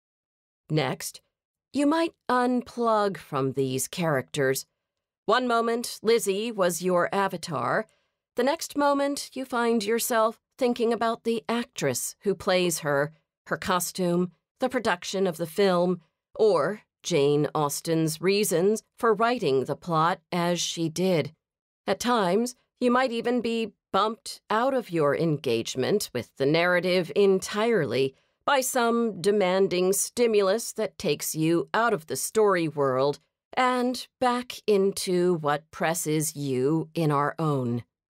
Next, you might unplug from these characters. One moment, Lizzie was your avatar. The next moment, you find yourself thinking about the actress who plays her, her costume, the production of the film, or Jane Austen's reasons for writing the plot as she did. At times, you might even be bumped out of your engagement with the narrative entirely by some demanding stimulus that takes you out of the story world and back into what presses you in our own.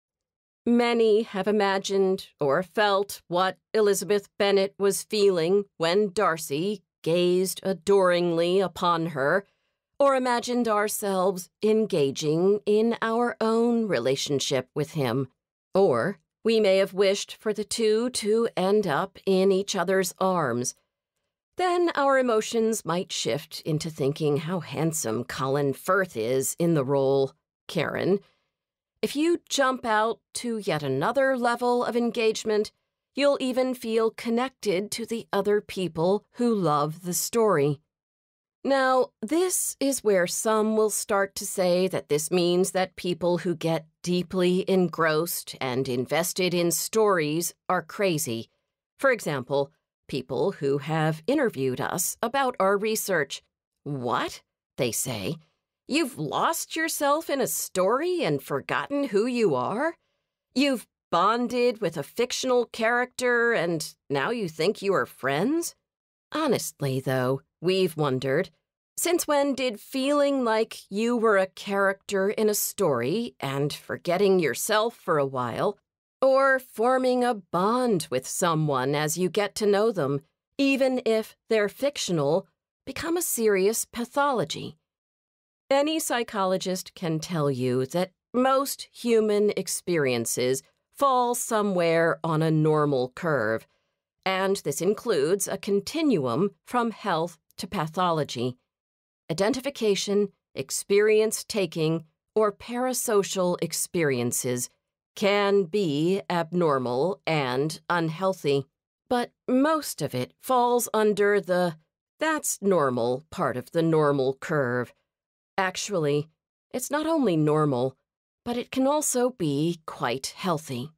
Many have imagined or felt what Elizabeth Bennet was feeling when Darcy gazed adoringly upon her, or imagined ourselves engaging in our own relationship with him. Or we may have wished for the two to end up in each other's arms. Then our emotions might shift into thinking how handsome Colin Firth is in the role, Karen. If you jump out to yet another level of engagement, you'll even feel connected to the other people who love the story. Now, this is where some will start to say that this means that people who get deeply engrossed and invested in stories are crazy. For example, people who have interviewed us about our research. What? They say. You've lost yourself in a story and forgotten who you are? You've bonded with a fictional character and now you think you are friends? Honestly, though, we've wondered, since when did feeling like you were a character in a story and forgetting yourself for a while, or forming a bond with someone as you get to know them, even if they're fictional, become a serious pathology? Any psychologist can tell you that most human experiences fall somewhere on a normal curve, and this includes a continuum from health to pathology. Identification, experience-taking, or parasocial experiences can be abnormal and unhealthy, but most of it falls under the "that's normal" part of the normal curve. Actually, it's not only normal, but it can also be quite healthy.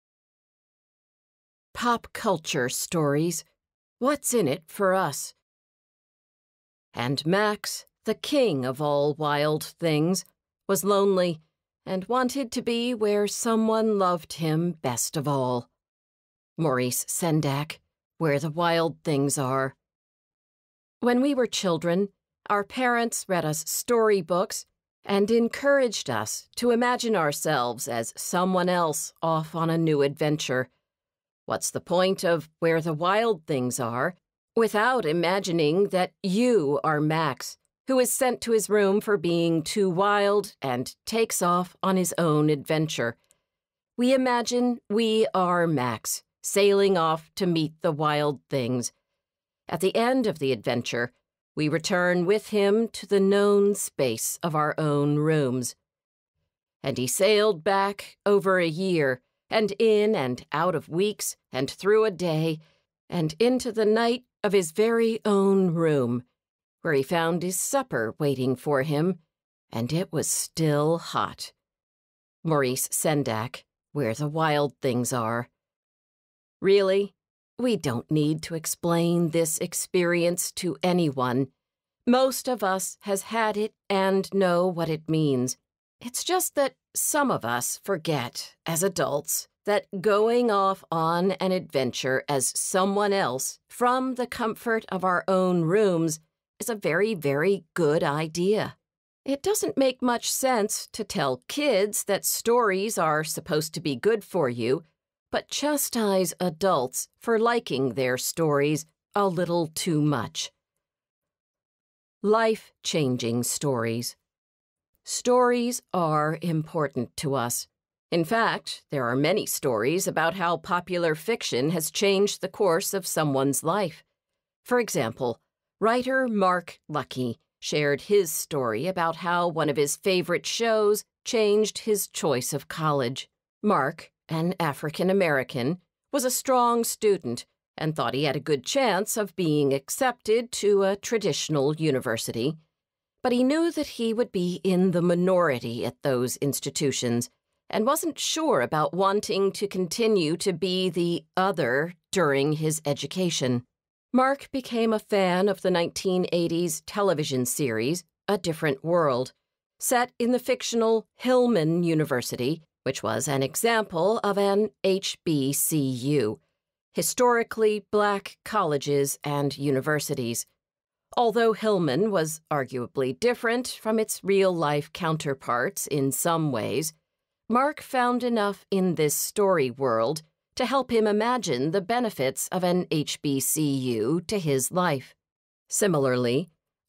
Pop culture stories. What's in it for us? And Max, the king of all wild things, was lonely and wanted to be where someone loved him best of all. Maurice Sendak, Where the Wild Things Are. When we were children, our parents read us storybooks and encouraged us to imagine ourselves as someone else off on a new adventure. What's the point of Where the Wild Things Are without imagining that you are Max, who is sent to his room for being too wild and takes off on his own adventure? We imagine we are Max, sailing off to meet the wild things. At the end of the adventure, we return with him to the known space of our own rooms. And he sailed back over a year, and in and out of weeks, and through a day, and into the night of his very own room, where he found his supper waiting for him, and it was still hot. Maurice Sendak, Where the Wild Things Are. Really, we don't need to explain this experience to anyone. Most of us has had it and know what it means. It's just that some of us forget, as adults, that going off on an adventure as someone else from the comfort of our own rooms is a very, very good idea. It doesn't make much sense to tell kids that stories are supposed to be good for you, but chastise adults for liking their stories a little too much. Life-changing stories. Stories are important to us. In fact, there are many stories about how popular fiction has changed the course of someone's life. For example, writer Mark Lucky shared his story about how one of his favorite shows changed his choice of college. Mark, an African American, was a strong student and thought he had a good chance of being accepted to a traditional university. But he knew that he would be in the minority at those institutions and wasn't sure about wanting to continue to be the other during his education. Mark became a fan of the 1980s television series, A Different World, set in the fictional Hillman University, which was an example of an HBCU, historically black colleges and universities. Although Hillman was arguably different from its real-life counterparts in some ways, Mark found enough in this story world to help him imagine the benefits of an HBCU to his life. Similarly,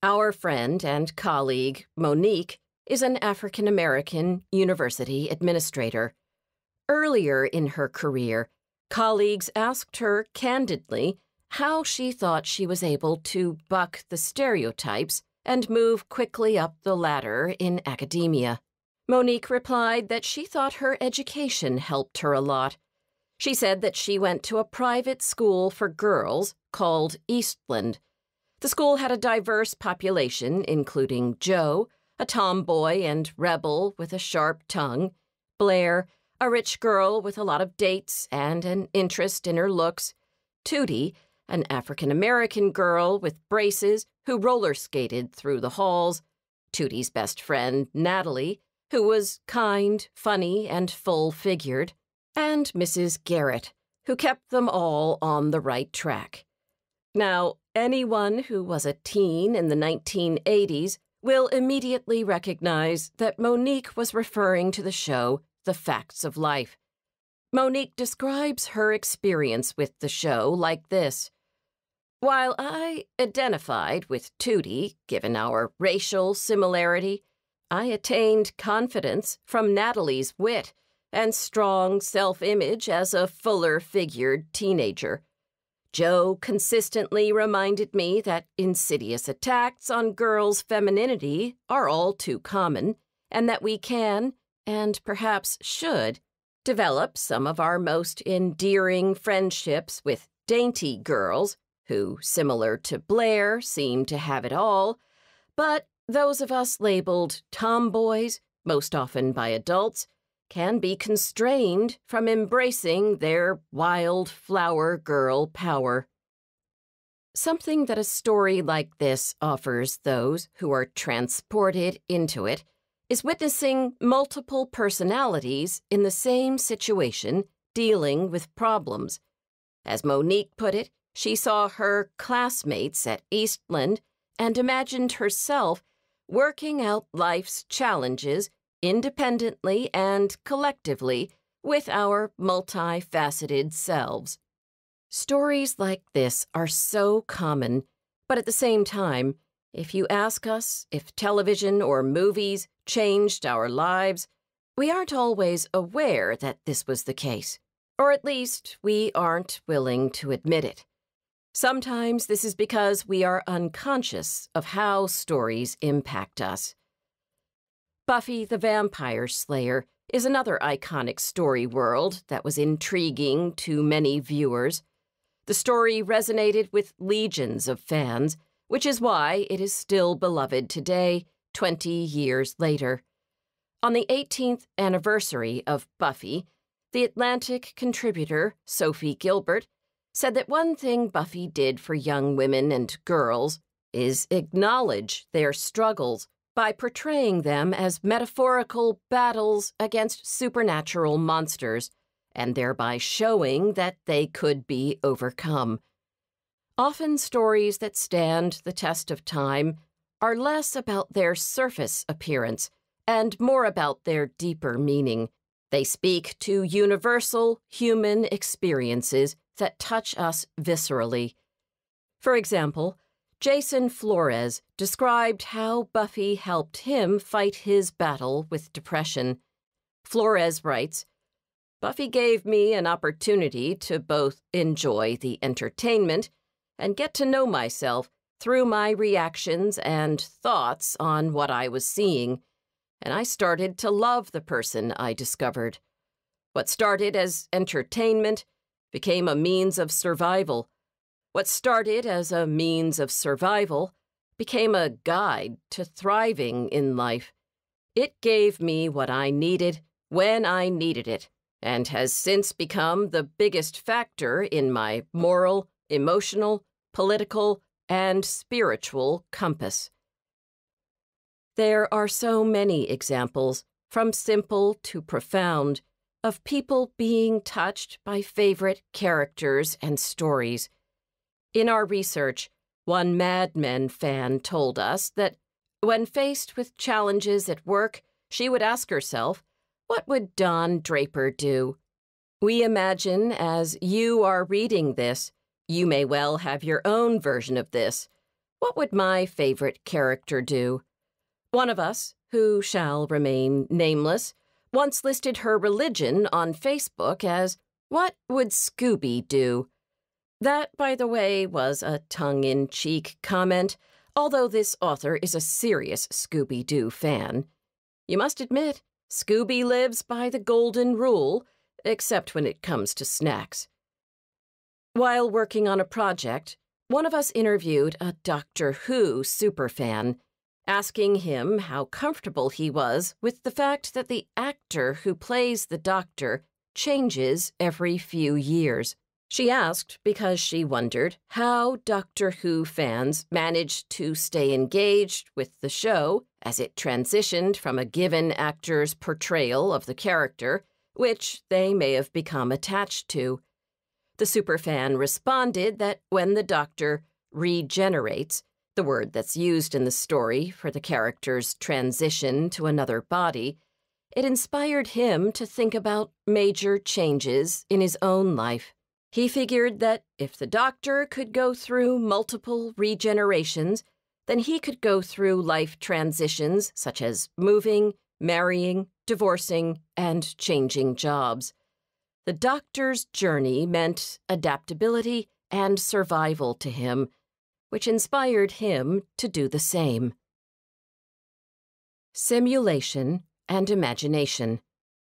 Our friend and colleague, Monique, is an African-American university administrator. Earlier in her career, colleagues asked her candidly how she thought she was able to buck the stereotypes and move quickly up the ladder in academia. Monique replied that she thought her education helped her a lot. She said that she went to a private school for girls called Eastland. The school had a diverse population, including Joe, a tomboy and rebel with a sharp tongue, Blair, a rich girl with a lot of dates and an interest in her looks, Tootie, an African-American girl with braces who roller skated through the halls, Tootie's best friend, Natalie, who was kind, funny, and full-figured, and Mrs. Garrett, who kept them all on the right track. Now, anyone who was a teen in the 1980s will immediately recognize that Monique was referring to the show The Facts of Life. Monique describes her experience with the show like this. While I identified with Tootie, given our racial similarity, I attained confidence from Natalie's wit and strong self-image as a fuller-figured teenager. Joe consistently reminded me that insidious attacks on girls' femininity are all too common, and that we can, and perhaps should, develop some of our most endearing friendships with dainty girls who, similar to Blair, seem to have it all, but those of us labeled tomboys, most often by adults, can be constrained from embracing their wild flower girl power. Something that a story like this offers those who are transported into it is witnessing multiple personalities in the same situation dealing with problems. As Monique put it, she saw her classmates at Eastland and imagined herself working out life's challenges independently and collectively with our multifaceted selves. Stories like this are so common, but at the same time, if you ask us if television or movies changed our lives, we aren't always aware that this was the case, or at least we aren't willing to admit it. Sometimes this is because we are unconscious of how stories impact us. Buffy the Vampire Slayer is another iconic story world that was intriguing to many viewers. The story resonated with legions of fans, which is why it is still beloved today, 20 years later. On the 18th anniversary of Buffy, The Atlantic contributor Sophie Gilbert said that one thing Buffy did for young women and girls is acknowledge their struggles by portraying them as metaphorical battles against supernatural monsters, and thereby showing that they could be overcome. Often stories that stand the test of time are less about their surface appearance and more about their deeper meaning. They speak to universal human experiences that touch us viscerally. For example, Jason Flores described how Buffy helped him fight his battle with depression. Flores writes, "Buffy gave me an opportunity to both enjoy the entertainment and get to know myself through my reactions and thoughts on what I was seeing, and I started to love the person I discovered. What started as entertainment became a means of survival. What started as a means of survival became a guide to thriving in life. It gave me what I needed when I needed it, and has since become the biggest factor in my moral, emotional, political, and spiritual compass." There are so many examples, from simple to profound, of people being touched by favorite characters and stories. In our research, one Mad Men fan told us that when faced with challenges at work, she would ask herself, what would Don Draper do? We imagine as you are reading this, you may well have your own version of this. What would my favorite character do? One of us, who shall remain nameless, once listed her religion on Facebook as, "What would Scooby do?" That, by the way, was a tongue-in-cheek comment, although this author is a serious Scooby-Doo fan. You must admit, Scooby lives by the golden rule, except when it comes to snacks. While working on a project, one of us interviewed a Doctor Who superfan, asking him how comfortable he was with the fact that the actor who plays the Doctor changes every few years. She asked because she wondered how Doctor Who fans managed to stay engaged with the show as it transitioned from a given actor's portrayal of the character, which they may have become attached to. The superfan responded that when the Doctor regenerates, the word that's used in the story for the character's transition to another body, it inspired him to think about major changes in his own life. He figured that if the Doctor could go through multiple regenerations, then he could go through life transitions such as moving, marrying, divorcing, and changing jobs. The Doctor's journey meant adaptability and survival to him, which inspired him to do the same. Simulation and imagination.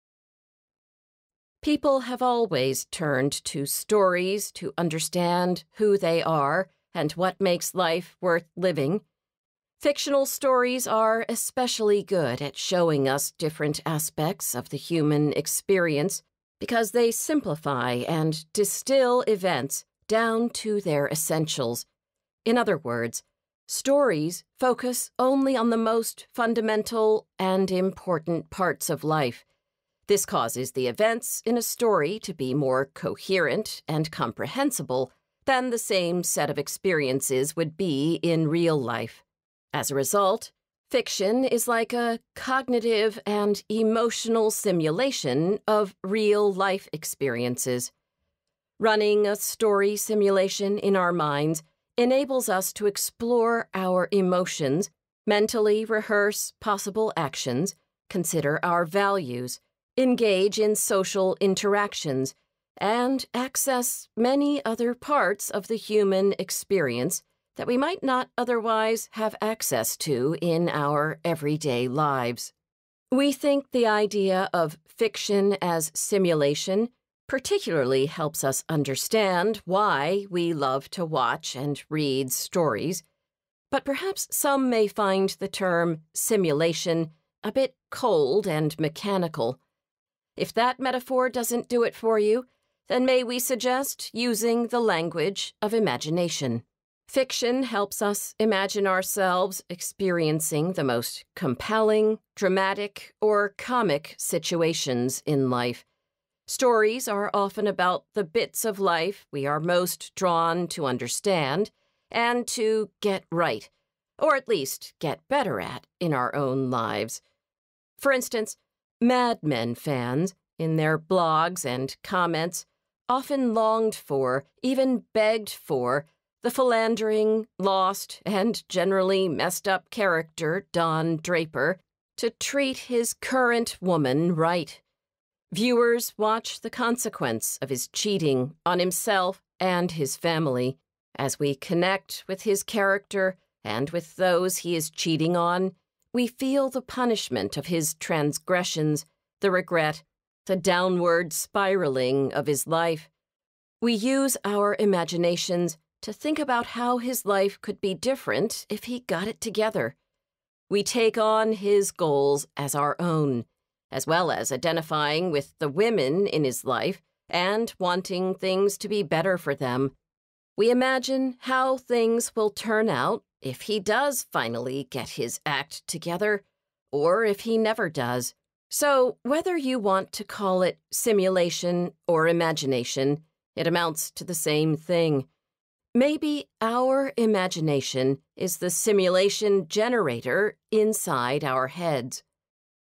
People have always turned to stories to understand who they are and what makes life worth living. Fictional stories are especially good at showing us different aspects of the human experience because they simplify and distill events down to their essentials. In other words, stories focus only on the most fundamental and important parts of life. This causes the events in a story to be more coherent and comprehensible than the same set of experiences would be in real life. As a result, fiction is like a cognitive and emotional simulation of real-life experiences. Running a story simulation in our minds enables us to explore our emotions, mentally rehearse possible actions, consider our values, engage in social interactions, and access many other parts of the human experience that we might not otherwise have access to in our everyday lives. We think the idea of fiction as simulation particularly helps us understand why we love to watch and read stories, but perhaps some may find the term simulation a bit cold and mechanical. If that metaphor doesn't do it for you, then may we suggest using the language of imagination. Fiction helps us imagine ourselves experiencing the most compelling, dramatic, or comic situations in life. Stories are often about the bits of life we are most drawn to understand and to get right, or at least get better at in our own lives. For instance, Mad Men fans, in their blogs and comments, often longed for, even begged for, the philandering, lost, and generally messed up character, Don Draper, to treat his current woman right. Viewers watch the consequence of his cheating on himself and his family. As we connect with his character and with those he is cheating on, we feel the punishment of his transgressions, the regret, the downward spiraling of his life. We use our imaginations to think about how his life could be different if he got it together. We take on his goals as our own, as well as identifying with the women in his life and wanting things to be better for them. We imagine how things will turn out if he does finally get his act together, or if he never does. So, whether you want to call it simulation or imagination, it amounts to the same thing. Maybe our imagination is the simulation generator inside our heads.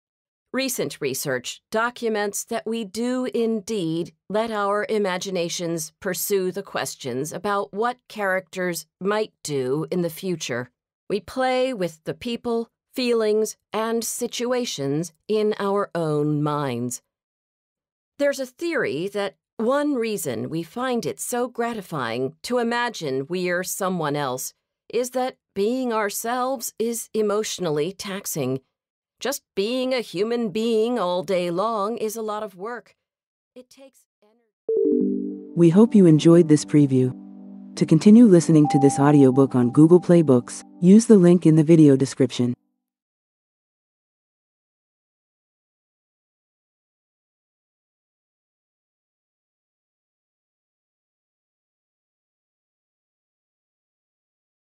Recent research documents that we do indeed let our imaginations pursue the questions about what characters might do in the future. We play with the people, feelings, and situations in our own minds. There's a theory that one reason we find it so gratifying to imagine we're someone else is that being ourselves is emotionally taxing. Just being a human being all day long is a lot of work. It takes energy. We hope you enjoyed this preview. To continue listening to this audiobook on Google Play Books, use the link in the video description.